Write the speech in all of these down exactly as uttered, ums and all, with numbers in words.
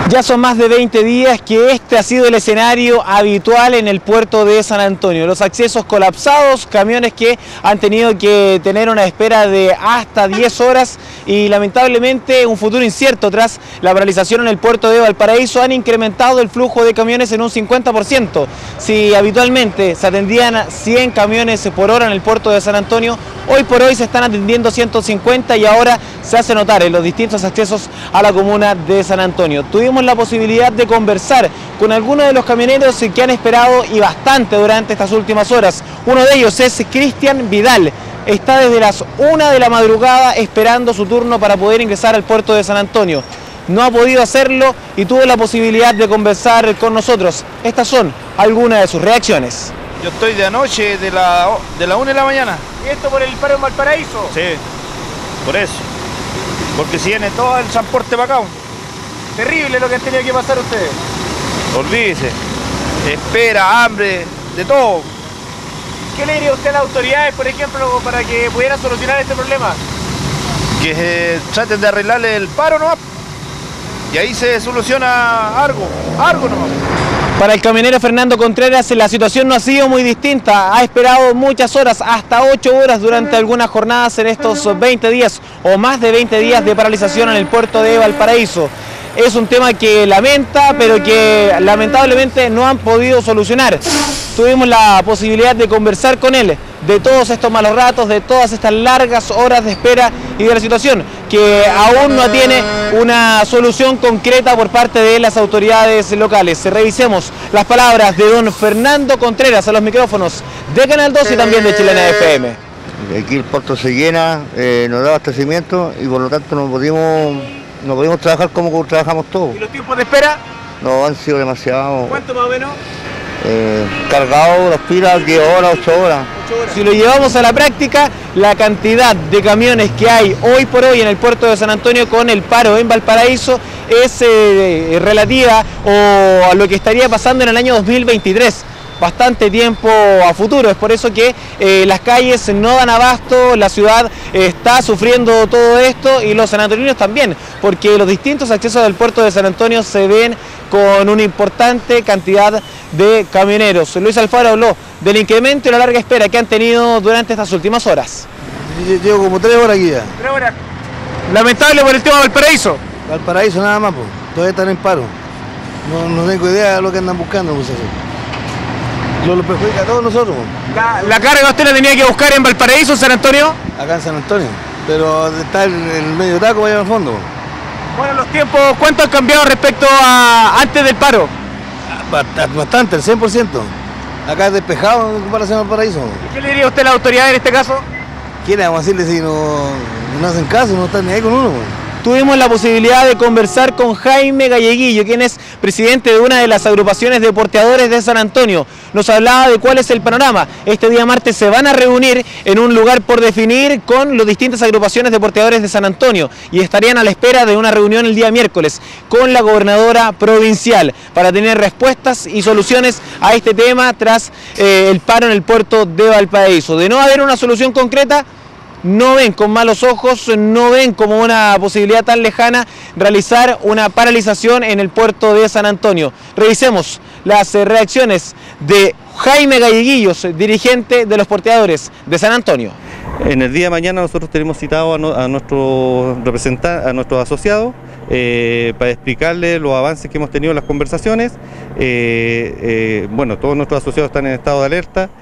Ya son más de veinte días que este ha sido el escenario habitual en el puerto de San Antonio. Los accesos colapsados, camiones que han tenido que tener una espera de hasta diez horas y lamentablemente un futuro incierto tras la paralización en el puerto de Valparaíso han incrementado el flujo de camiones en un cincuenta por ciento. Si habitualmente se atendían cien camiones por hora en el puerto de San Antonio, hoy por hoy se están atendiendo ciento cincuenta y ahora se hace notar en los distintos accesos a la comuna de San Antonio. Tuvimos la posibilidad de conversar con algunos de los camioneros que han esperado y bastante durante estas últimas horas. Uno de ellos es Cristian Vidal. Está desde las una de la madrugada esperando su turno para poder ingresar al puerto de San Antonio. No ha podido hacerlo y tuvo la posibilidad de conversar con nosotros. Estas son algunas de sus reacciones. Yo estoy de anoche de la, de la una de la mañana. ¿Y esto por el paro en Valparaíso? Sí, por eso. Porque si viene todo el transporte para acá. Terrible lo que han tenido que pasar ustedes. Olvídese. Espera, hambre, de todo. ¿Qué le diría usted a las autoridades, por ejemplo, para que pudieran solucionar este problema? Que eh, traten de arreglarle el paro nomás. Y ahí se soluciona algo, algo nomás. Para el camionero Fernando Contreras la situación no ha sido muy distinta, ha esperado muchas horas, hasta ocho horas durante algunas jornadas en estos veinte días o más de veinte días de paralización en el puerto de Valparaíso. Es un tema que lamenta, pero que lamentablemente no han podido solucionar. Tuvimos la posibilidad de conversar con él de todos estos malos ratos, de todas estas largas horas de espera y de la situación que aún no tiene una solución concreta por parte de las autoridades locales. Revisemos las palabras de don Fernando Contreras a los micrófonos de Canal dos y también de Chilena F M. Aquí el puerto se llena, eh, nos da abastecimiento y por lo tanto no pudimos, no pudimos trabajar como trabajamos todos. ¿Y los tiempos de espera? No, han sido demasiado. ¿Cuánto más o menos? Eh, cargado las pilas, diez horas, ocho horas. Si lo llevamos a la práctica, la cantidad de camiones que hay hoy por hoy en el puerto de San Antonio con el paro en Valparaíso es eh, relativa o a lo que estaría pasando en el año dos mil veintitrés. Bastante tiempo a futuro, es por eso que eh, las calles no dan abasto, la ciudad eh, está sufriendo todo esto y los sanantoninos también, porque los distintos accesos del puerto de San Antonio se ven con una importante cantidad de camioneros. Luis Alfaro habló del incremento y la larga espera que han tenido durante estas últimas horas. Llevo como tres horas aquí ya. Tres horas. Lamentable por el tema de Valparaíso. Valparaíso nada más, pues. Todavía están en paro. No, no tengo idea de lo que andan buscando, pues, así. Lo, lo perjudica a todos nosotros. La, la carga usted la tenía que buscar en Valparaíso, en San Antonio. Acá en San Antonio, pero está en el medio taco allá al fondo. Bueno, los tiempos, ¿cuánto han cambiado respecto a antes del paro? Bastante, el cien por ciento. Acá es despejado en comparación al Valparaíso. ¿Y qué le diría usted a la autoridad en este caso? ¿Qué le vamos a decirle si no, no hacen caso, no están ni ahí con uno? Tuvimos la posibilidad de conversar con Jaime Galleguillo, quien es presidente de una de las agrupaciones de porteadores de San Antonio. Nos hablaba de cuál es el panorama. Este día martes se van a reunir en un lugar por definir con las distintas agrupaciones de porteadores de San Antonio y estarían a la espera de una reunión el día miércoles con la gobernadora provincial para tener respuestas y soluciones a este tema tras eh, el paro en el puerto de Valparaíso. De no haber una solución concreta, no ven con malos ojos, no ven como una posibilidad tan lejana realizar una paralización en el puerto de San Antonio. Revisemos las reacciones de Jaime Galleguillos, dirigente de los porteadores de San Antonio. En el día de mañana nosotros tenemos citado a, no, a nuestros representantes, a nuestros asociados, eh, para explicarles los avances que hemos tenido en las conversaciones. Eh, eh, bueno, todos nuestros asociados están en estado de alerta.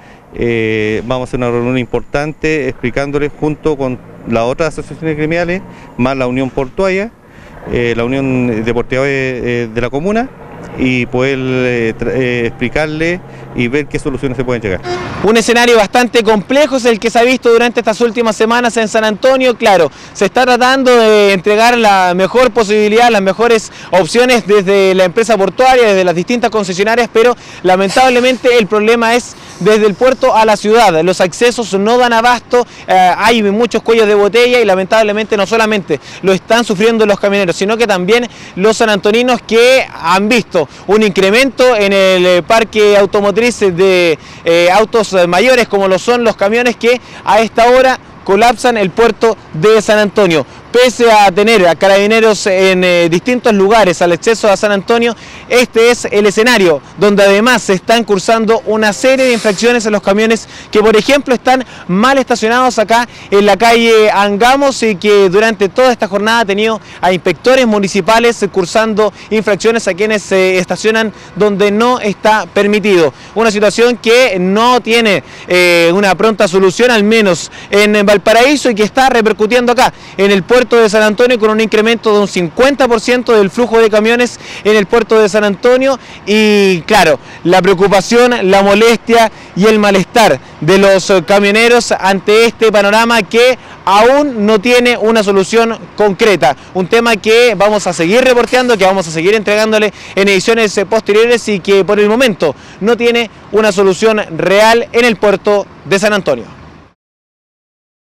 Eh, vamos a hacer una reunión importante explicándoles junto con las otras asociaciones gremiales, más la Unión Portuaria, eh, la Unión de Porteadores eh, de la comuna, y poder eh, eh, explicarle y ver qué soluciones se pueden llegar. Un escenario bastante complejo es el que se ha visto durante estas últimas semanas en San Antonio. Claro, se está tratando de entregar la mejor posibilidad, las mejores opciones desde la empresa portuaria, desde las distintas concesionarias, pero lamentablemente el problema es desde el puerto a la ciudad. Los accesos no dan abasto, eh, hay muchos cuellos de botella y lamentablemente no solamente lo están sufriendo los camioneros, sino que también los sanantoninos que han visto un incremento en el eh, parque automotriz de eh, autos mayores como lo son los camiones que a esta hora colapsan el puerto de San Antonio. Pese a tener a carabineros en eh, distintos lugares al acceso a San Antonio, este es el escenario donde además se están cursando una serie de infracciones en los camiones que, por ejemplo, están mal estacionados acá en la calle Angamos y que durante toda esta jornada ha tenido a inspectores municipales cursando infracciones a quienes se estacionan donde no está permitido. Una situación que no tiene eh, una pronta solución, al menos en Valparaíso, y que está repercutiendo acá en el puerto de San Antonio con un incremento de un cincuenta por ciento del flujo de camiones en el puerto de San Antonio y claro, la preocupación, la molestia y el malestar de los camioneros ante este panorama que aún no tiene una solución concreta. Un tema que vamos a seguir reporteando, que vamos a seguir entregándole en ediciones posteriores y que por el momento no tiene una solución real en el puerto de San Antonio.